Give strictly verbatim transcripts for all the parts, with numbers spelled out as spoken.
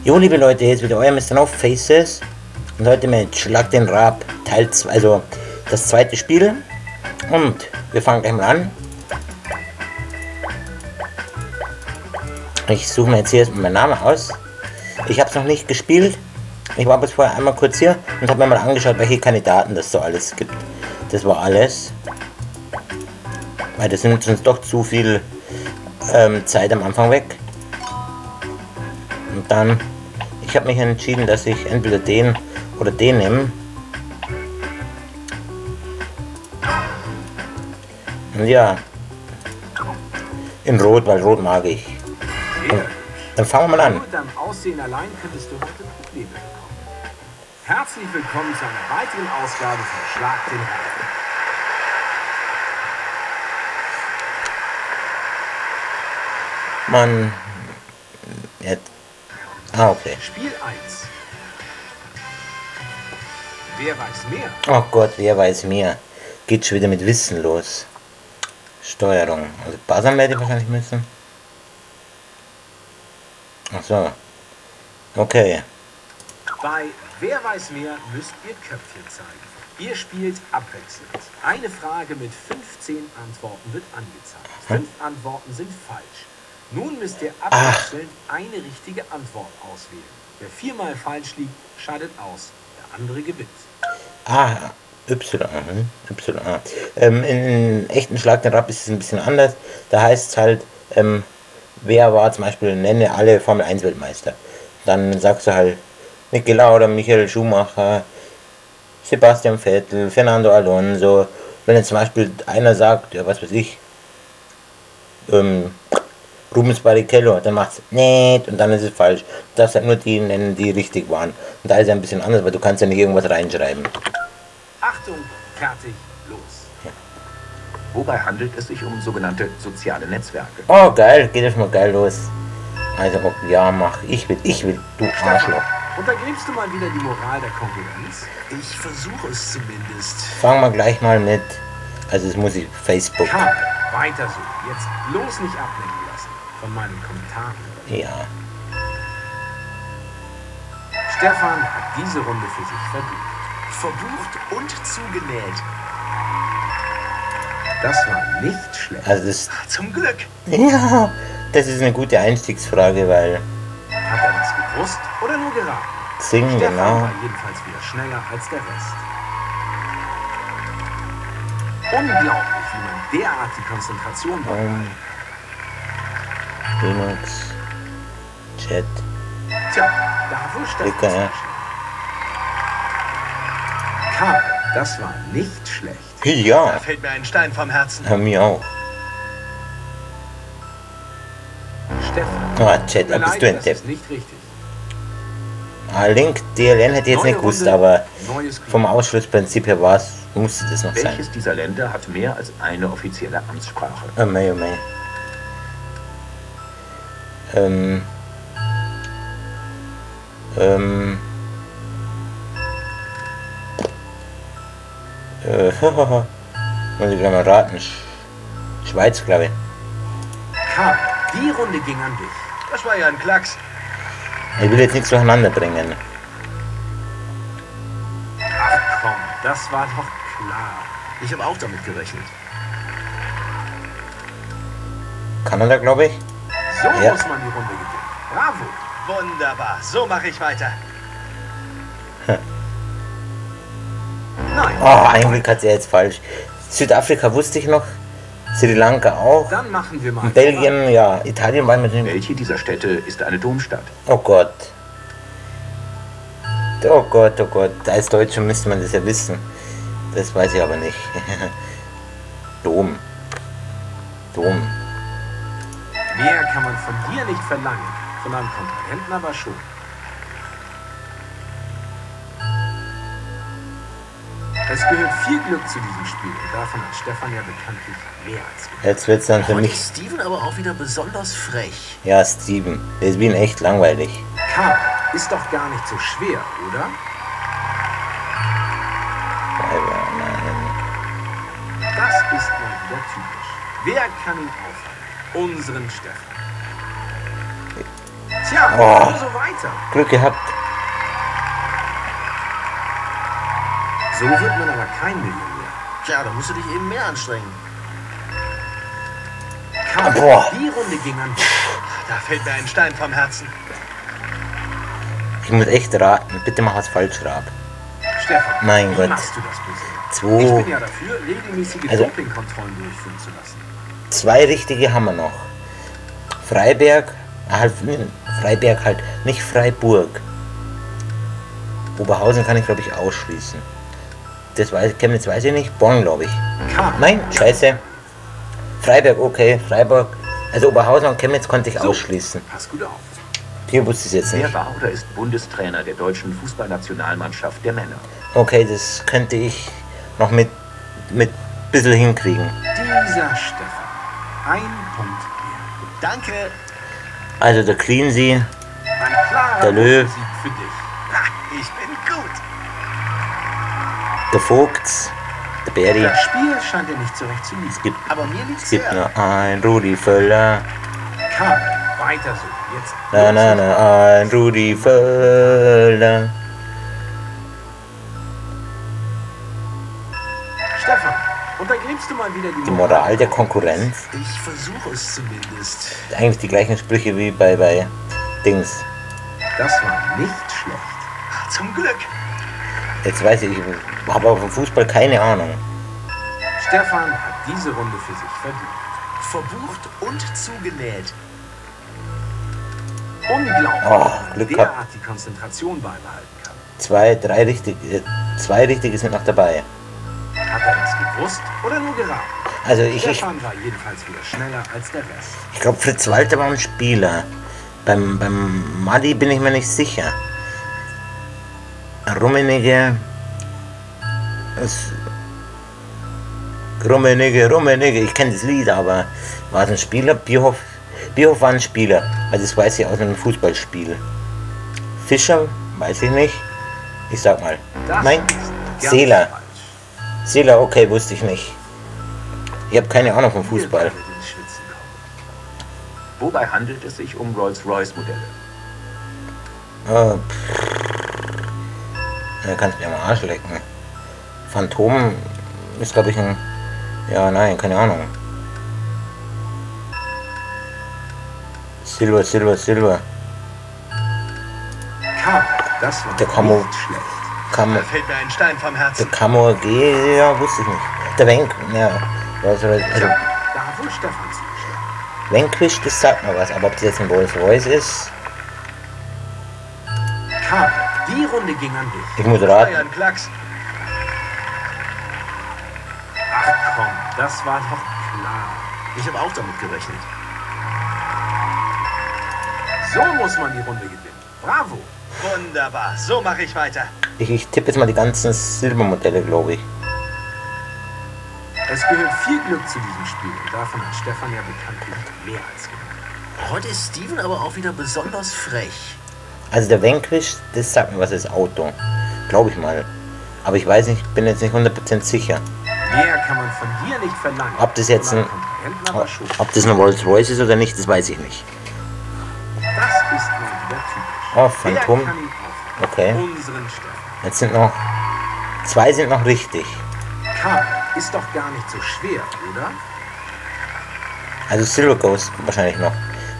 Jo, liebe Leute, jetzt wieder euer Mister No Faces und heute mit Schlag den Rab Teil zwei, also das zweite Spiel. Und wir fangen gleich mal an. Ich suche mir jetzt hier erstmal meinen Namen aus. Ich habe es noch nicht gespielt. Ich war bis vorher einmal kurz hier und habe mir mal angeschaut, welche Kandidaten das so alles gibt. Das war alles. Weil das nimmt uns doch zu viel ähm, Zeit am Anfang weg. Und dann, ich habe mich entschieden, dass ich entweder den oder den nehme. Und ja, in Rot, weil Rot mag ich. Und dann fangen wir mal an. Mit deinem Aussehen allein könntest du heute Probleme bekommen. Herzlich willkommen zu einer weiteren Ausgabe von Schlag den Rab. Man, jetzt. Ah, okay. Spiel eins. Wer weiß mehr? Oh Gott, wer weiß mehr. Geht schon wieder mit Wissen los. Steuerung. Also buzzern werde ich wahrscheinlich müssen. Ach so. Okay. Bei Wer weiß mehr müsst ihr Köpfchen zeigen. Ihr spielt abwechselnd. Eine Frage mit fünfzehn Antworten wird angezeigt. Fünf Antworten sind falsch. Nun müsst ihr abwechselnd Ach. eine richtige Antwort auswählen. Wer viermal falsch liegt, scheidet aus. Der andere gewinnt. Ah, Y. Y. Ähm, in, in echten Schlag den Rab ist es ein bisschen anders. Da heißt es halt, ähm, wer war zum Beispiel, nenne alle Formel eins Weltmeister. Dann sagst du halt Niki Lauda, Michael Schumacher, Sebastian Vettel, Fernando Alonso. Wenn jetzt zum Beispiel einer sagt, ja was weiß ich, ähm, Rubens Barrichello, dann macht es nicht und dann ist es falsch. Du darfst halt nur die nennen, die richtig waren. Und da ist es ein bisschen anders, weil du kannst ja nicht irgendwas reinschreiben. Achtung, fertig, los. Ja. Wobei handelt es sich um sogenannte soziale Netzwerke? Oh geil, geht das mal geil los. Also okay, ja, mach, ich will, ich will, du Arschloch. Untergräbst du mal wieder die Moral der Konkurrenz? Ich versuche es zumindest. Fangen wir gleich mal mit, also es muss ich, Facebook. Karl, weiter so. Jetzt bloß nicht ablenken lassen von meinen Kommentaren. Ja. Stefan hat diese Runde für sich verbucht. Verbucht und zugenäht. Das war nicht schlecht. Also das, Zum Glück. ja, das ist eine gute Einstiegsfrage, weil Hat er das gewusst oder nur geraten? Xing, Stefan genau. war jedenfalls wieder schneller als der Rest. Unglaublich, wie man derart die Konzentration behält. Um, Linux, Chat, Tja, da wo Stefan Klicker, ja. Karl, das war nicht schlecht. Ja, Da fällt mir ein Stein vom Herzen. ja, mir auch. Stefan, Ah, Chat, tut mir da bist leid, du ein das Depp. ist nicht richtig. Ah, Link, D L N hätte ich jetzt Neue nicht gewusst, Runde, aber neues Glück. vom Ausschlussprinzip her war es, musste das noch sein. Welches dieser Länder hat mehr als eine offizielle Amtssprache? Oh mei, oh mei. Ähm. Ähm. Äh, muss ich gleich mal raten. Sch Schweiz, glaube ich. Karl, die Runde ging an dich. Das war ja ein Klacks. Ich will jetzt nichts durcheinander bringen. Ach komm, das war doch klar. Ich habe auch damit gerechnet. Kanada, glaube ich. So Ja. muss man die Runde gewinnen. Bravo. Wunderbar, so mache ich weiter. Nein, Oh, ein Glück hat sie jetzt falsch. Südafrika wusste ich noch. Sri Lanka auch. dann machen wir mal. Belgien, ja. Italien war mit dem. Welche dieser Städte ist eine Domstadt? Oh Gott. Oh Gott, oh Gott. Als Deutscher müsste man das ja wissen. Das weiß ich aber nicht. Dom. Dom. Mehr kann man von dir nicht verlangen, von deinem Kontrahenten aber schon. Es gehört viel Glück zu diesem Spiel und davon hat Stefan ja bekanntlich mehr als genug. Jetzt wird's dann für Heute mich. ist Steven aber auch wieder besonders frech. Ja, Steven. Der ist wie ein echt langweilig. Karl, ist doch gar nicht so schwer, oder? Aber nein. Das ist mal wieder typisch. Wer kann ihn aufhalten? Unseren Stefan. Tja, Oh. nur so weiter. Glück gehabt. So wird man aber kein Millionär. Tja, da musst du dich eben mehr anstrengen. Karl, Boah. die Runde ging an dich. Da fällt mir ein Stein vom Herzen. Ich muss echt raten. Bitte mach was falsch, Rab. Stefan, Mein wie Gott. machst du das bitte? Zwei. Ich bin ja dafür, regelmäßige Also- Dopingkontrollen durchführen zu lassen. Zwei richtige haben wir noch. Freiberg, halt, Freiberg halt, nicht Freiburg. Oberhausen kann ich glaube ich ausschließen. Das weiß, Chemnitz weiß ich nicht, Bonn glaube ich. Karl, Nein, scheiße. Freiberg, okay, Freiburg. Also Oberhausen und Chemnitz konnte ich so, ausschließen. pass gut auf. Hier wusste ich es jetzt Wer nicht. war oder ist Bundestrainer der deutschen Fußballnationalmannschaft der Männer? Okay, das könnte ich noch mit mit bisschen hinkriegen. Dieser Stefan. Ein Punkt mehr. Danke. Also der Cleansea, Ein klarer Der Löw. Sieg für dich. Ha, ich bin gut. der Vogts, der Berry. Das Spiel scheint dir nicht so recht zu lieben. Es gibt, Aber mir liegt's es gibt sehr. noch ein Rudi Völler. Karl, weiter so. Jetzt Na, na, na, ein Rudi Völler. Stefan, untergräbst du mal wieder die, Die Moral der Konkurrenz. Ich versuche es zumindest. Eigentlich die gleichen Sprüche wie bei, bei Dings. Das war nicht schlecht. Zum Glück. Jetzt weiß ich, ich habe aber vom Fußball keine Ahnung. Stefan hat diese Runde für sich verdient. Verbucht und zugenäht. Unglaublich, Oh, wie man Glück derart die Konzentration beibehalten kann. Zwei, drei richtige, äh, zwei richtige sind noch dabei. Hat er das gewusst oder nur geraten? Also ich, ich, Stefan war jedenfalls wieder schneller als der Rest. ich glaube Fritz Walter war ein Spieler. Beim, beim Madi bin ich mir nicht sicher. Rummenigge. Es- Rummenigge, Rummenigge, ich kenne das Lied, aber war es ein Spieler? Bierhoff, Bierhoff war ein Spieler, also das weiß ich aus einem Fußballspiel. Fischer, weiß ich nicht. Ich sag mal. Das Nein, ist ganz Seeler. falsch. Seeler, okay, wusste ich nicht. Ich habe keine Ahnung vom Ihr Fußball. werdet ins Schwitzen kommen. Wobei handelt es sich um Rolls-Royce-Modelle? Ah, pff. Ja, kannst mir am Arsch lecken. Phantom ist, glaube ich, ein... Ja, nein, keine Ahnung. Silber, Silber, Silber. Karl, das war Der Camo- nicht schlecht. Camo, Da fällt mir ein Stein vom der Herzen. Camo G, ja, wusste ich nicht. Der Wenk, ja. Was, also, Da hat wohl Stefan zugeschlagen. Vanquish, das sagt mir was, aber ob das jetzt ein Rolls Royce ist, Karl, die Runde ging an dich. ich muss Das war ja raten. ein Klacks. Ach komm, das war doch klar. Ich habe auch damit gerechnet. So muss man die Runde gewinnen. Bravo. Wunderbar. So mache ich weiter. Ich, ich tippe jetzt mal die ganzen Silbermodelle, glaube ich. Es gehört viel Glück zu diesem Spiel und davon hat Stefan ja bekanntlich mehr als genug. Heute ist Steven aber auch wieder besonders frech. Also der Vanquish, das sagt mir was, ist Auto. Glaube ich mal. Aber ich weiß nicht, bin jetzt nicht hundert Prozent sicher. Mehr kann man von dir nicht verlangen. Ob das jetzt Von ein, einem Konkurrenten aber schon. ob das ein Rolls Royce ist oder nicht, das weiß ich nicht. Das ist mal wieder typisch. Oh, Wer Phantom. kann ihn aufhalten? Okay. Unseren Stefan. Jetzt sind noch, zwei sind noch richtig. Karl, ist doch gar nicht so schwer, oder? Also Silver Ghost wahrscheinlich noch.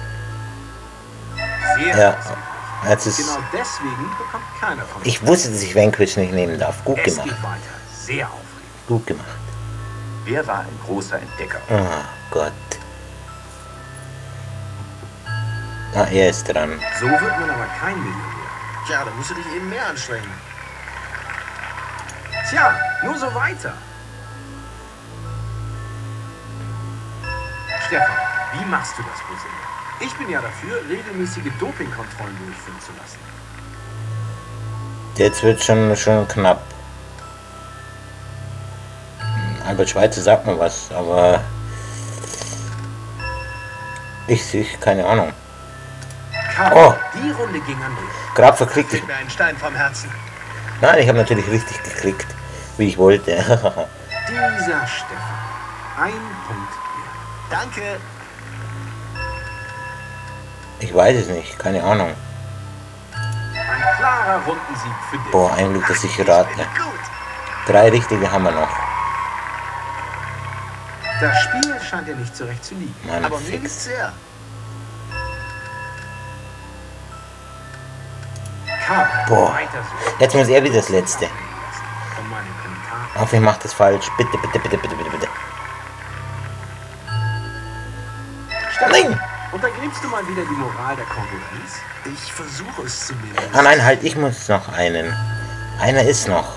Sehr Ja. ausgeglichen. Jetzt ist, Genau deswegen bekommt keiner von uns. ich wusste, dass ich Vanquish nicht nehmen darf. Gut Es gemacht. geht weiter. Sehr aufregend. Gut gemacht. Wer war ein großer Entdecker? Oh Gott. Ah, er ist dran. So wird man aber kein Millionär. Tja, da musst du dich eben mehr anstrengen. Tja, nur so weiter. Stefan, wie machst du das bloß immer? Ich bin ja dafür, regelmäßige Dopingkontrollen durchführen zu lassen. Jetzt wird schon, schon knapp. Hm, Albert Schweitzer sagt mir was, aber ich, ich keine Ahnung. Karl, Oh. die Runde ging an dich. Grab verklickt ich. Fällt mir ein Stein vom Herzen. Nein, ich habe natürlich richtig geklickt, wie ich wollte. Dieser Stefan. Ein Punkt mehr. Danke. Ich weiß es nicht, keine Ahnung. Ein klarer Rundensieg für dich. Boah, ein Glück, dass ich Ich rate. bin gut. Drei richtige haben wir noch. Das Spiel scheint dir nicht zurecht zu liegen. Mann, Aber mir liegt fix. sehr. Karl, Boah. weiter so. Jetzt muss er wieder das Letzte. Von meinem Kommentar. Auf, ich mach das falsch. Bitte, bitte, bitte, bitte, bitte, bitte. Nein! Untergräbst du mal wieder die Moral der Konkurrenz? Ich versuche es zumindest. Ah nein, halt, ich muss noch einen. Einer ist noch.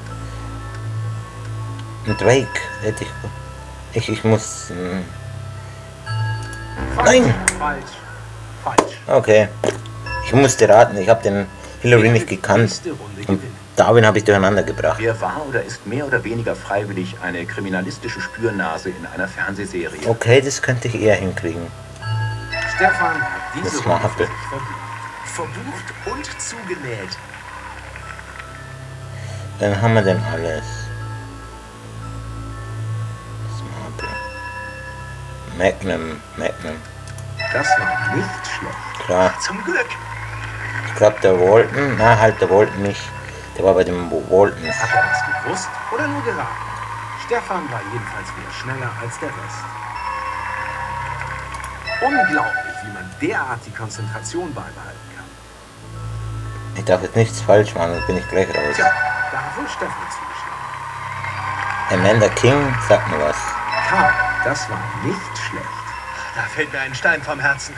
Ein Drake. Hätte ich, ich, ich muss... Hm. Falsch, Nein! Falsch. Falsch. Okay. Ich musste raten, ich habe den Hillary nicht gekannt. Nächste Runde Und gewinnen. Darwin habe ich durcheinander gebracht. Wer war oder ist mehr oder weniger freiwillig eine kriminalistische Spürnase in einer Fernsehserie? Okay, das könnte ich eher hinkriegen. Stefan hat diese Das Runde war für Apfel. sich verbucht. Verbucht und zugenäht. Dann haben wir denn alles. Smart. Magnum, Magnum. Das war nicht schlecht. Klar. Zum Glück. Ich glaube der Walton, na halt der Walton nicht. Der war bei dem Waltons. Hat er was gewusst oder nur geraten? Stefan war jedenfalls wieder schneller als der Rest. Unglaublich, wie man derart die Konzentration beibehalten kann. Ich darf jetzt nichts falsch machen, dann bin ich gleich raus. Tja, da hat wohl Stefan zugeschlagen. Amanda King, sag mir was. Karl, das war nicht schlecht. Da fällt mir ein Stein vom Herzen.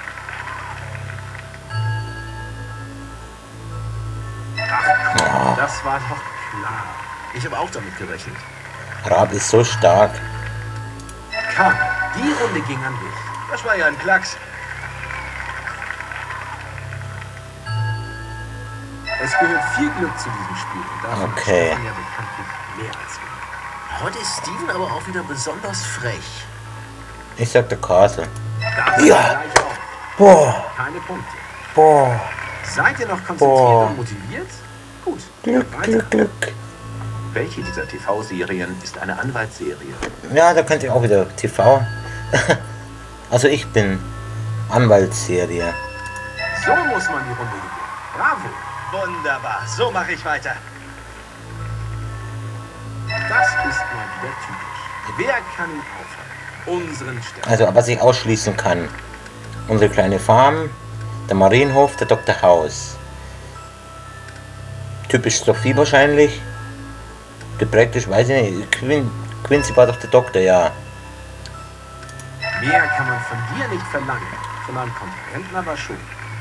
Ach komm, das war doch klar. Ich habe auch damit gerechnet. Rab ist so stark. Karl, die Runde ging an dich. Das war ja ein Klacks. Es gehört viel Glück zu diesem Spiel. Und davon ist Okay. Stefan ja bekanntlich mehr als genug. Heute ist Steven aber auch wieder besonders frech. Ich sag der Castle. Das Ja. gleich auf. Boah, Keine Punkte. boah. Seid ihr noch konzentriert Boah. und motiviert? Gut. Glück, weiter. Glück, Glück. Welche dieser T V-Serien ist eine Anwaltsserie? Ja, da könnt ihr auch wieder T V. Also ich bin Anwaltsserie. So muss man die Runde gewinnen. Bravo. Wunderbar. So mache ich weiter. Das ist mal wieder typisch. Wer kann ihn aufhalten? Unseren Stern. Also was ich ausschließen kann. Unsere kleine Farm, der Marienhof, der Doktor House. Typisch Sophie wahrscheinlich. Der praktisch, weiß ich nicht, Quin Quincy war doch der Doktor, ja. Mehr kann man von dir nicht verlangen. Von einem Konkurrenten aber schon.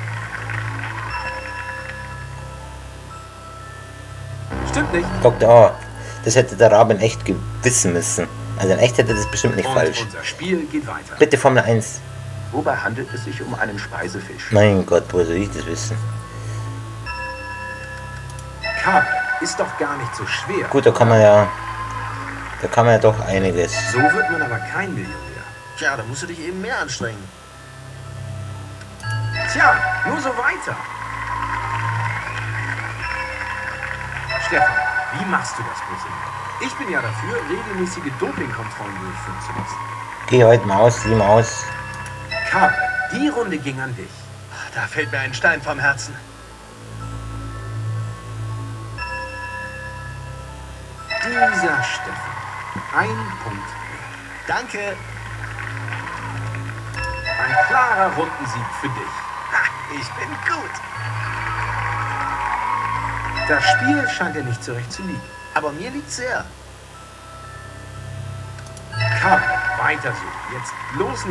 Stimmt nicht. Doktor A. Das hätte der Rabe in echt wissen müssen. Also in echt hätte das bestimmt nicht Und falsch. unser Spiel geht weiter. Bitte Formel eins. Wobei handelt es sich um einen Speisefisch? Mein Gott, wo soll ich das wissen? Karl, ist doch gar nicht so schwer. Gut, da kann man ja... Da kann man ja doch einiges. So wird man aber kein Millionär. Tja, da musst du dich eben mehr anstrengen. Tja, nur so weiter. Stefan, wie machst du das bloß immer? Ich bin ja dafür, regelmäßige Dopingkontrollen durchführen zu lassen. Geh heute Maus, die Maus. Karl, die Runde ging an dich. Da fällt mir ein Stein vom Herzen. Dieser Stefan. Ein Punkt mehr. Danke. Ein klarer Rundensieg für dich. Ha, ich bin gut. Das Spiel scheint dir nicht zurecht zu liegen. Aber mir liegt sehr. Karl, weiter so. Jetzt bloß nicht.